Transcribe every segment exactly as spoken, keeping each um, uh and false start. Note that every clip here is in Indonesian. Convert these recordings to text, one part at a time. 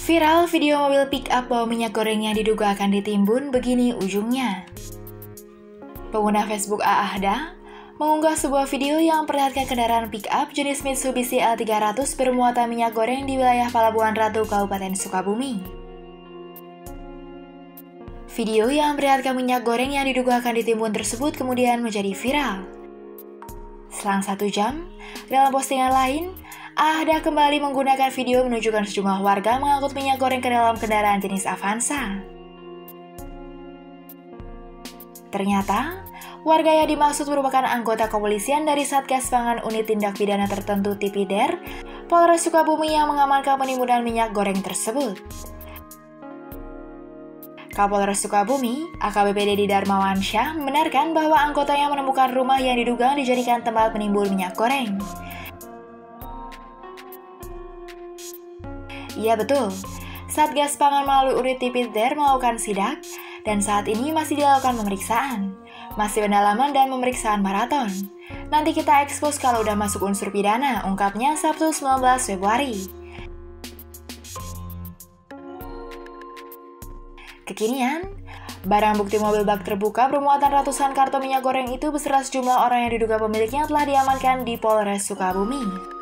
Viral video mobil pick-up bawa minyak goreng yang diduga akan ditimbun, begini ujungnya. Pengguna Facebook Aahda mengunggah sebuah video yang memperlihatkan kendaraan pick-up jenis Mitsubishi L tiga ratus bermuatan minyak goreng di wilayah Pelabuhan Ratu, Kabupaten Sukabumi. Video yang memperlihatkan minyak goreng yang diduga akan ditimbun tersebut kemudian menjadi viral. Selang satu jam, dalam postingan lain, Aahda kembali menggunakan video menunjukkan sejumlah warga mengangkut minyak goreng ke dalam kendaraan jenis Avanza. Ternyata, warga yang dimaksud merupakan anggota kepolisian dari Satgas Pangan Unit Tindak Pidana Tertentu Tipidel, Polres Sukabumi yang mengamankan penimbunan minyak goreng tersebut. Kapolres Sukabumi, A K B P Dedi Darmawan Syah, membenarkan bahwa anggotanya menemukan rumah yang diduga dijadikan tempat penimbun minyak goreng. Iya betul, Satgas Pangan melalui unit Tipidel melakukan sidak, dan saat ini masih dilakukan pemeriksaan, masih pendalaman dan pemeriksaan maraton. Nanti kita ekspos kalau udah masuk unsur pidana, ungkapnya Sabtu sembilan belas Februari. Kekinian, barang bukti mobil bak terbuka bermuatan ratusan karton minyak goreng itu beserta sejumlah orang yang diduga pemiliknya telah diamankan di Polres Sukabumi.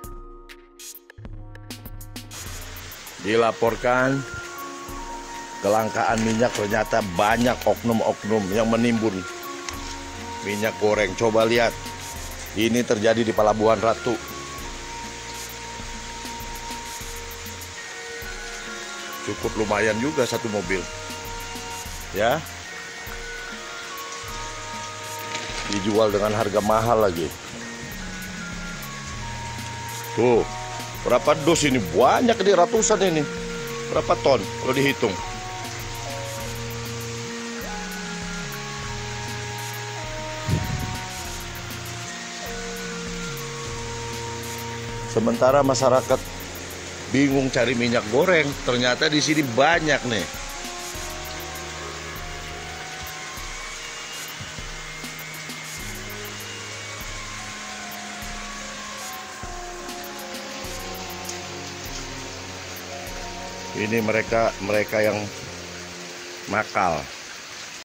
Dilaporkan kelangkaan minyak, ternyata banyak oknum-oknum yang menimbun minyak goreng. Coba lihat, ini terjadi di Pelabuhan Ratu. Cukup lumayan juga satu mobil, ya, dijual dengan harga mahal lagi. Tuh, berapa dus ini? Banyak di ratusan ini. Berapa ton kalau dihitung? Sementara masyarakat bingung cari minyak goreng, ternyata di sini banyak nih. Ini mereka mereka yang nakal.